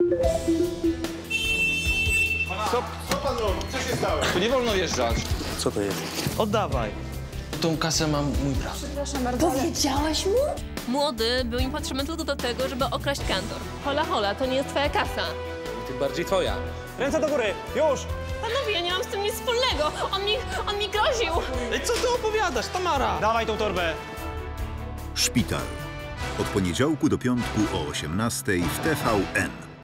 Co pan robi? Co się stało? Tu nie wolno wjeżdżać. Co to jest? Oddawaj. Tą kasę mam mój brat. Przepraszam bardzo. Powiedziałaś mu? Młody był im potrzebny tylko do tego, żeby okraść kantor. Hola, hola, to nie jest twoja kasa. Tym bardziej twoja. Ręce do góry, już! Panowie, ja nie mam z tym nic wspólnego. On mi groził. Ej, co ty opowiadasz, Tamara? Dawaj tą torbę. Szpital. Od poniedziałku do piątku o 18:00 w TVN.